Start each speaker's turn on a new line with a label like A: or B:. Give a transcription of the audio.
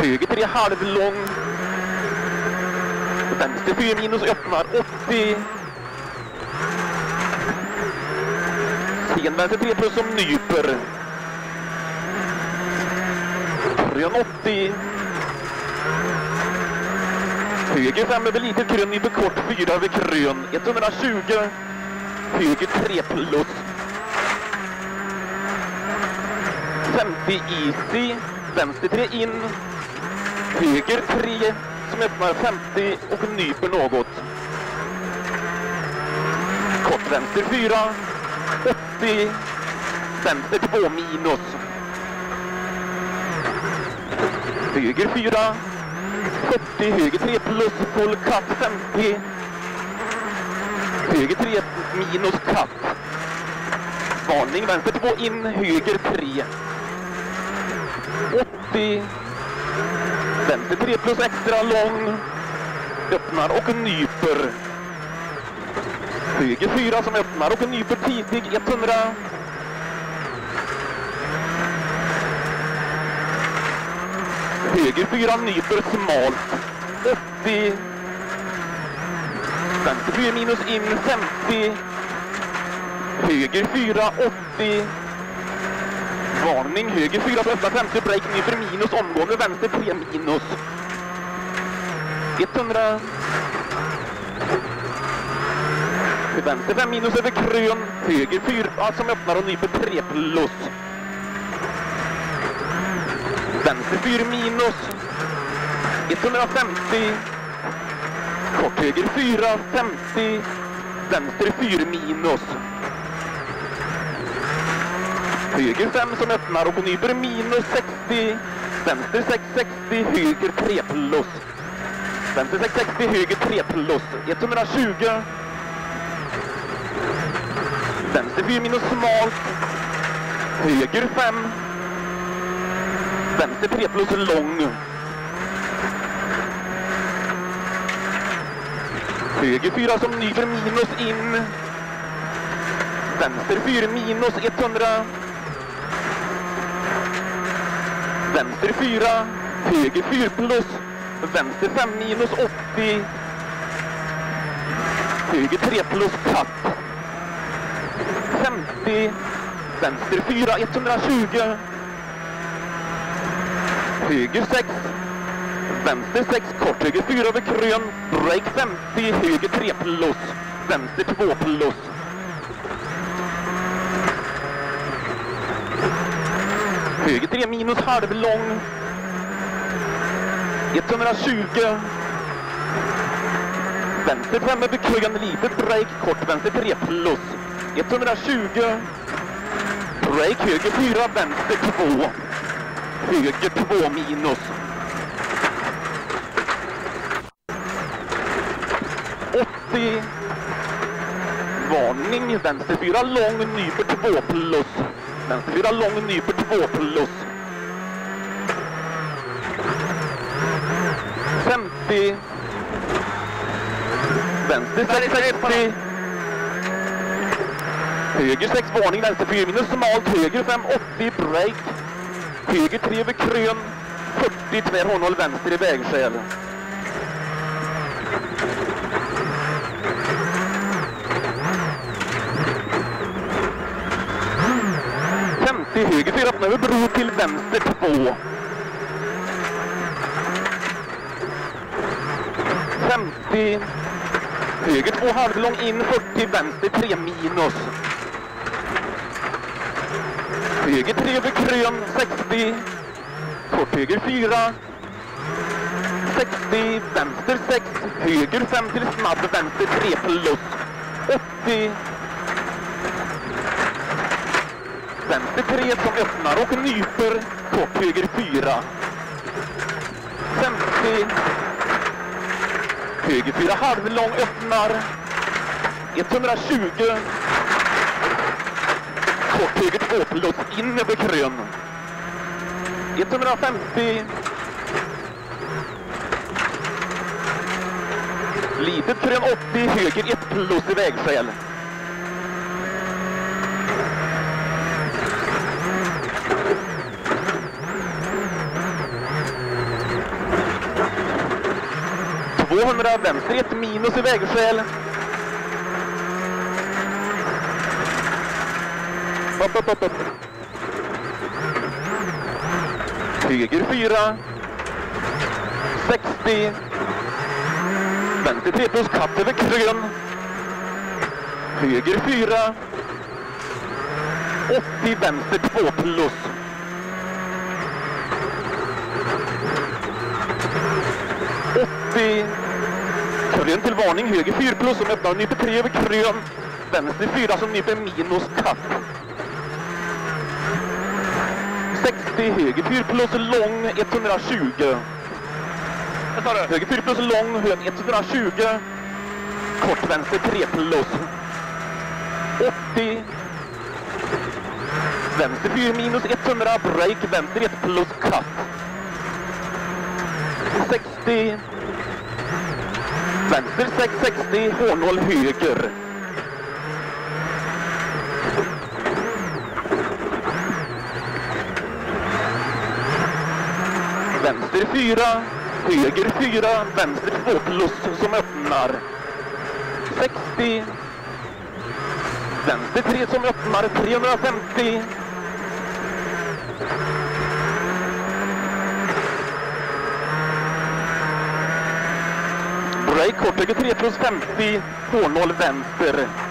A: Höger 3 halvlång. Vänster 4 minus öppnar 80. Sen vänster 3 plus som nyper. Krön 80. Höger 5 över litet krön, nyper kort 4 över krön. 120. Höger 3 plus. 50 easy. Vänster 3 in. Höger 3 som öppnar 50 och nyper något. Kort vänster 4. 80. Vänster 2 minus. Höger 4. 40. Höger 3 plus. Full cut 50. Höger 3 minus cut. Varning vänster 2 in. Höger 3. 80. Vänster 3 plus extra lång. Öppnar och nyper. Höger 4 som öppnar och nyper tidig 100. Höger 4 nyper smalt 80. Vänster 4 minus in 50. Höger 4 80. Varning, höger 4 på öppna 50, break nyper minus, omgående vänster 3 minus. 100. Vänster 5 minus över krön, höger 4 som öppnar och nyper 3 plus. Vänster 4 minus. 150. Kort höger 4, 50. Vänster 4 minus. Höger 5 som öppnar och nyper minus 60. Vänster 6, 60. Höger 3 plus. Vänster 6, 60. Höger 3 plus. 120. Vänster 4 minus smalt. Höger 5. Vänster 3 plus lång. Höger 4 som nyper minus in. Vänster 4 minus 100. Vänster 4. Höger 4 plus. Vänster 5 minus 80. Höger 3 plus cut. 50. Vänster 4 120. Höger 6. Vänster 6 kort. Höger 4 över krön. Break 50. Höger 3 plus. Vänster 2 plus. Höger 3 minus halvlång. 120. Vänster 5 över krön. Litet break. Kort vänster 3 plus. 120. Break höger 4. Vänster 2. Höger 2 minus. 80. Varning. Vänster 4 lång. Nyper 2 plus. Vänster 4 lång. Nyper 2 plus. 50. Vänster 6, 60. Höger 6 varning. Vänster 4 minus smalt. Höger 5, 80. Break. Höger 3 över krön. 40 tvärhåll vänster i vägskäl. 50 höger 4 öppnar över bro till vänster 2. 50 höger 2 halvlång in 40 vänster 3 minus. Höger 3 över krön 60. Kort höger 4. 60 vänster 6. Höger 5 till snabb vänster 3 plus. 80. Vänster 3 som öppnar och nyper. Kort höger 4. 50. Höger 4 halvlång öppnar. 120. Kort höger 2 plus in över krön. 150. Litet krön 80. Höger 1 plus i vägskäl. 200 vänster 1 minus i vägskäl. Upp. Höger 4. 60. Vänster 3 plus katt över krön. Höger 4. 80 vänster 2 plus. Krön till varning, höger 4 plus som öppnar, nyper 3 över krön. Vänster 4 som nyper minus katt. 60, höger 4 plus lång 120. Höger 4 plus lång, hög 120. Kort vänster 3 plus. 80. Vänster 4 minus 100, break vänster 1 plus katt. 60. Vänster 660, H0 höger. Vänster 4, höger 4, vänster 2 plus som öppnar. 60. Vänster 3 som öppnar, 350. Break kort, höger 3 plus 50, H0 vänster.